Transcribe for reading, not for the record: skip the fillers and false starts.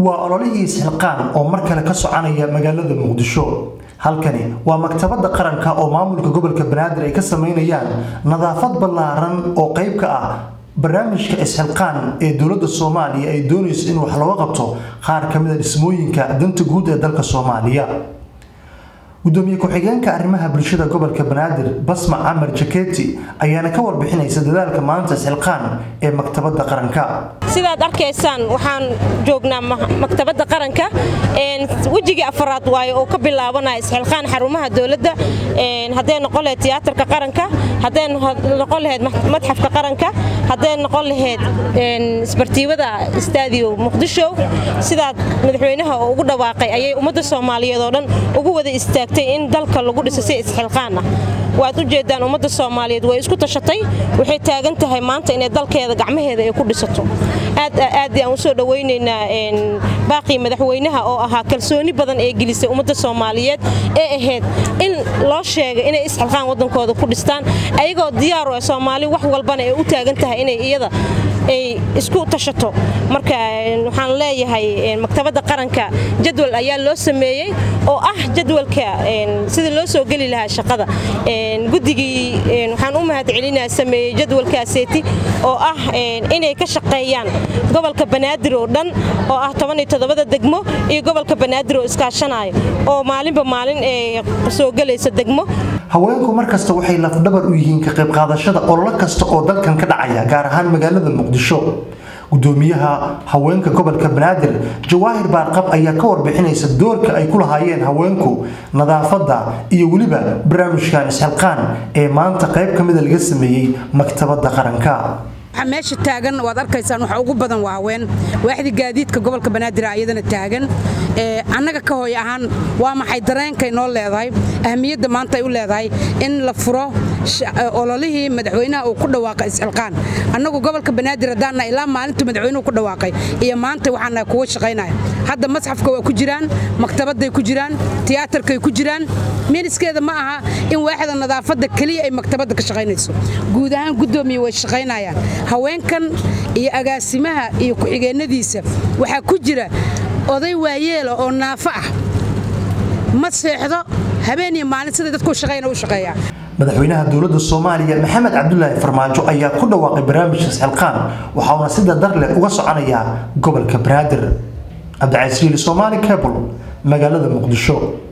waa ololihii xilqaan oo mar kale ka soconaya magaalada Muqdisho. halkani waa maktabada qaranka oo maamulka gobolka Banaadir ay ka sameynayaan nadaafad ballaaran oo qayb ka ah barnaamijka isxilqaan ee dawladda Soomaaliya ay doonayso in wax looga qabto qaar ka mid ah dhismooyinka danta guud ee dalka Soomaaliya. gudoomiye ku-xigeenka arrimaha bulshada gobolka Banaadir Basma Amar Jaketi ayaana ka warbixinaysa dadaalka maanta isxilqaan ee maktabada qaranka. sidaad arkaysaan waxaan joognaa maktabada qaranka wajiga afraad waayo oo ka bilaabanaya isxilqaan xarumaha dawladda hadday noqon lahayd tiyaatarka qaranka hadday noqon lahayd madxafka qaranka hadday noqon lahayd isbartiibada istaadio Muqdisho sidaad madaxweynaha oo ugu dhawaaqay ayay ummadda Soomaaliyeed oo dhan ugu wada istaagtay in dalka lagu dhiso si isxilqaan ah. waad u jeedaan ummadda Soomaaliyeed way isku tashatay waxay taagan tahay maanta in dalkeeda gacmaheeda ay ku dhisato. aad aan u soo dhaweynaynaa baaqi madaxweynaha oo ahaa kalsooni badan ee gelisay ummadda Soomaaliyeed ee ahayd in loo sheego inay isxilqaan wadankooda ku dhistaan ayagoo diyaar u ah Soomaali wax walbana ay u taagan tahay inay iyada ay isku tashato. marka waxaan leeyahay maktabada qaranka jadwal ayaa loo sameeyay oo ah jadwalka sida loo soo gali lahaa shaqada gudigii waxaan u mahadcelinayaa sameeyay jadwalkaaseeti oo ah inay ka shaqeeyaan gobolka Banaadir oo dhan oo ah 17 degmo iyo gobolka Banaadir oo iskaashanayo oo maalinba maalin ee soo galaysa degmo. haweenku markasta waxay laf dhabar u yihiin ka qayb qaadashada olole kasta oo dalkan ka dhacaya gaar ahaan magaalada Muqdisho. gudoomiyaha haweenka gobolka Banaadir Jawaahir Baarqab ayaa ka warbixinaysa doorka ay ku lahaayeen haweenku nadaafada iyo waliba barnaamijkan isxilqaan ee maanta qayb ka mid ah laga sameeyay maktabada qaranka. meesha taagan waad arkaysaan waxa ugu badan waa haween waaxdi gaadiidka gobolka Banaadir ayadana taagan annaga ka hooy ahaan waa maxay dareenkay noo leedahay ahmiyadda maanta ay u leedahay in la furo ololihii madaxweynaha uu ku dhawaaqay isxilqaan. annagu gobolka Banaadir hadana ilaa maalintii madaxweynuhu ku dhawaaqay iyo maanta waxaan ku shaqeynaa hadda masxafka waa ku jiraan maktabaday ku jiraan tiyaatarkay ku jiraan miniskeeda ma aha in waaxda nadaafada kaliya ay maktabada ka shaqeynayso guud ahaan gudoomiye way shaqeynayaan haweenkan iyo agaasimaha iyo ku-xigeenadiisa waxa ku jira oday waayeel oo naafa ah ma seexdo habeen iyo maalin sida dadku shaqeeyna u shaqeeyaa. madaxweynaha dawladda Soomaaliya Maxamed Cabdullaahi Farmaajo ayaa ku dhawaaqay barnaamijka isxilqaan waxaana sida darle uga soconaya gobolka Banaadir. Abdi Casiil Soomaali Cable magaalada Muqdisho.